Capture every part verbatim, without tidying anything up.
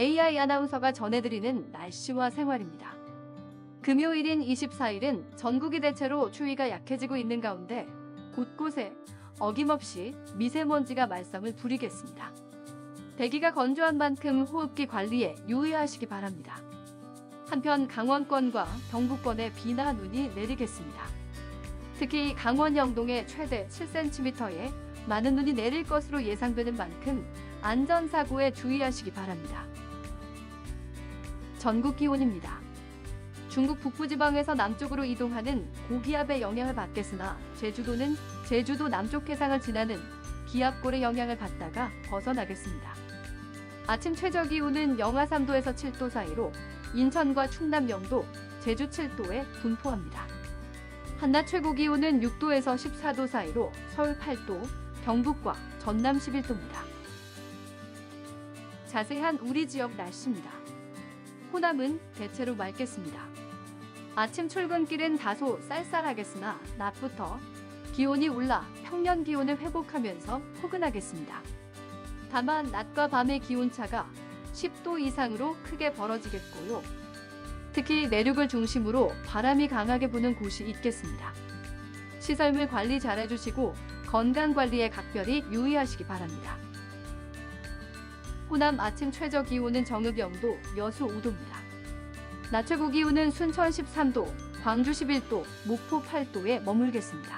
에이아이 아나운서가 전해드리는 날씨와 생활입니다. 금요일인 이십사일은 전국이 대체로 추위가 약해지고 있는 가운데 곳곳에 어김없이 미세먼지가 말썽을 부리겠습니다. 대기가 건조한 만큼 호흡기 관리에 유의하시기 바랍니다. 한편 강원권과 경북권에 비나 눈이 내리겠습니다. 특히 강원 영동에 최대 칠 센티미터의 많은 눈이 내릴 것으로 예상되는 만큼 안전사고에 주의하시기 바랍니다. 전국 기온입니다. 중국 북부지방에서 남쪽으로 이동하는 고기압의 영향을 받겠으나 제주도는 제주도 남쪽 해상을 지나는 기압골의 영향을 받다가 벗어나겠습니다. 아침 최저기온은 영하 삼도에서 칠도 사이로 인천과 충남 영도, 제주 칠도에 분포합니다. 한낮 최고기온은 육도에서 십사도 사이로 서울 팔도, 경북과 전남 십일도입니다. 자세한 우리 지역 날씨입니다. 호남은 대체로 맑겠습니다. 아침 출근길은 다소 쌀쌀하겠으나 낮부터 기온이 올라 평년 기온을 회복하면서 포근하겠습니다. 다만 낮과 밤의 기온차가 십도 이상으로 크게 벌어지겠고요. 특히 내륙을 중심으로 바람이 강하게 부는 곳이 있겠습니다. 시설물 관리 잘 해주시고 건강관리에 각별히 유의하시기 바랍니다. 호남 아침 최저 기온은 정읍 영도, 여수 오도입니다. 낮 최고 기온은 순천 십삼도, 광주 십일도, 목포 팔도에 머물겠습니다.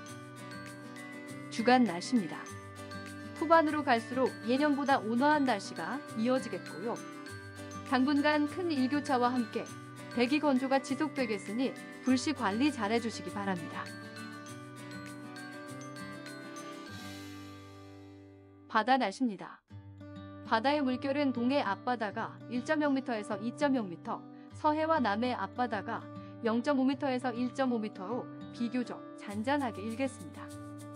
주간 날씨입니다. 후반으로 갈수록 예년보다 온화한 날씨가 이어지겠고요. 당분간 큰 일교차와 함께 대기 건조가 지속되겠으니 불씨 관리 잘 해주시기 바랍니다. 바다 날씨입니다. 바다의 물결은 동해 앞바다가 일 점 영 미터에서 이 점 영 미터, 서해와 남해 앞바다가 영 점 오 미터에서 일 점 오 미터로 비교적 잔잔하게 일겠습니다.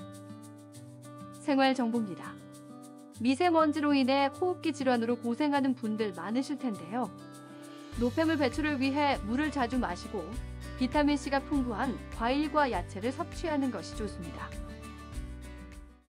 생활정보입니다. 미세먼지로 인해 호흡기 질환으로 고생하는 분들 많으실 텐데요. 노폐물 배출을 위해 물을 자주 마시고 비타민C가 풍부한 과일과 야채를 섭취하는 것이 좋습니다.